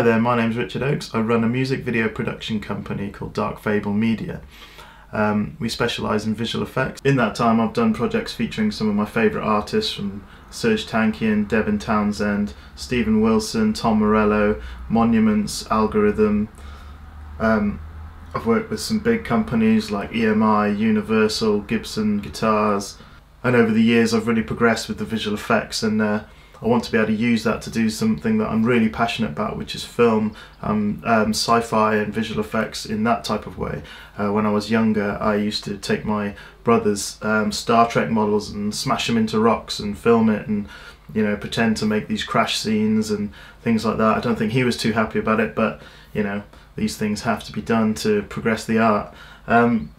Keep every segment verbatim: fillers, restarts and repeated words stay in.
there, my name's Richard Oakes. I run a music video production company called Dark Fable Media. Um, we specialise in visual effects. In that time I've done projects featuring some of my favourite artists, from Serge Tankian, Devin Townsend, Stephen Wilson, Tom Morello, Monuments, Algorithm. Um, I've worked with some big companies like E M I, Universal, Gibson Guitars, and over the years I've really progressed with the visual effects, and uh, I want to be able to use that to do something that I'm really passionate about, which is film, um, um, sci-fi and visual effects in that type of way. Uh, when I was younger, I used to take my brother's um, Star Trek models and smash them into rocks and film it, and you know, pretend to make these crash scenes and things like that. I don't think he was too happy about it, but you know, these things have to be done to progress the art. Um,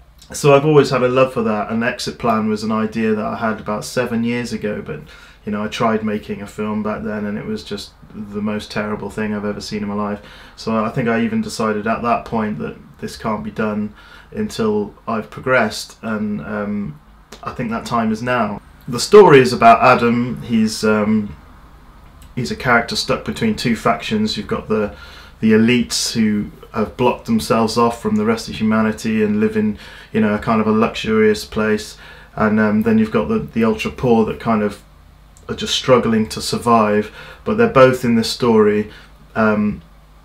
so I've always had a love for that, and Exit Plan was an idea that I had about seven years ago, but you know, I tried making a film back then and it was just the most terrible thing I've ever seen in my life. So I think I even decided at that point that this can't be done until I've progressed, and um, I think that time is now. The story is about Adam. He's um, he's a character stuck between two factions. You've got the the elites who have blocked themselves off from the rest of humanity and live in, you know, a kind of a luxurious place, and um, then you've got the the ultra poor that kind of are just struggling to survive. But they're both in this story um,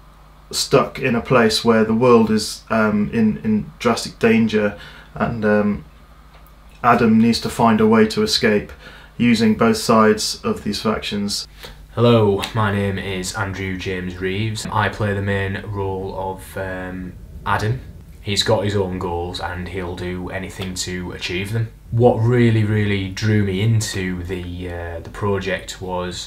stuck in a place where the world is um, in in drastic danger, and um, Adam needs to find a way to escape using both sides of these factions. Hello, my name is Andrew James Reeves. I play the main role of um, Adam. He's got his own goals and he'll do anything to achieve them. What really, really drew me into the uh, the project was,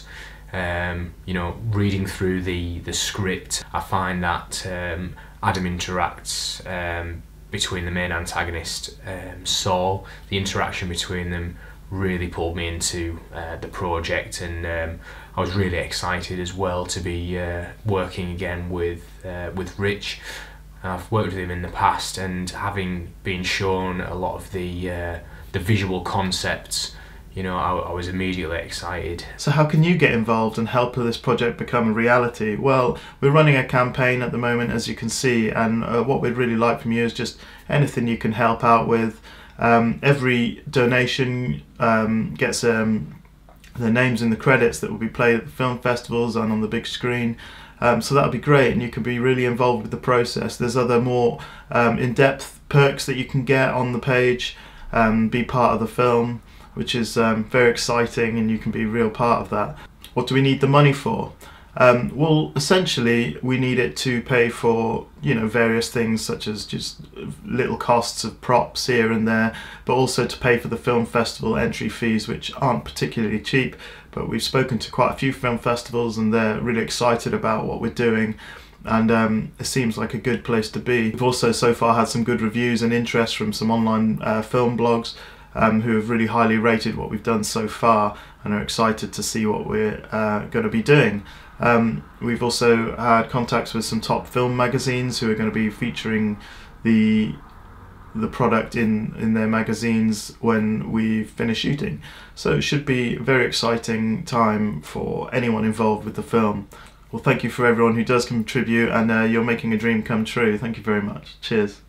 um, you know, reading through the the script. I find that um, Adam interacts um, between the main antagonist, um, Saul. The interaction between them really pulled me into uh, the project, and um, I was really excited as well to be uh, working again with uh, with Rich. I've worked with him in the past, and having been shown a lot of the uh, the visual concepts, you know, I, I was immediately excited. So how can you get involved and help this project become a reality? Well, we're running a campaign at the moment, as you can see, and uh, what we'd really like from you is just anything you can help out with. Um, every donation um, gets um, the names in the credits that will be played at the film festivals and on the big screen. Um, so that'll be great, and you can be really involved with the process. There's other more um, in-depth perks that you can get on the page, um, be part of the film, which is um, very exciting, and you can be a real part of that. What do we need the money for? Um, well, essentially we need it to pay for, you know, various things such as just little costs of props here and there, but also to pay for the film festival entry fees, which aren't particularly cheap. But we've spoken to quite a few film festivals and they're really excited about what we're doing, and um, it seems like a good place to be. We've also so far had some good reviews and interest from some online uh, film blogs um, who have really highly rated what we've done so far and are excited to see what we're uh, going to be doing. Um, we've also had contacts with some top film magazines who are going to be featuring the the product in in their magazines when we finish shooting. So it should be a very exciting time for anyone involved with the film. Well, thank you for everyone who does contribute, and uh, you're making a dream come true. Thank you very much. Cheers.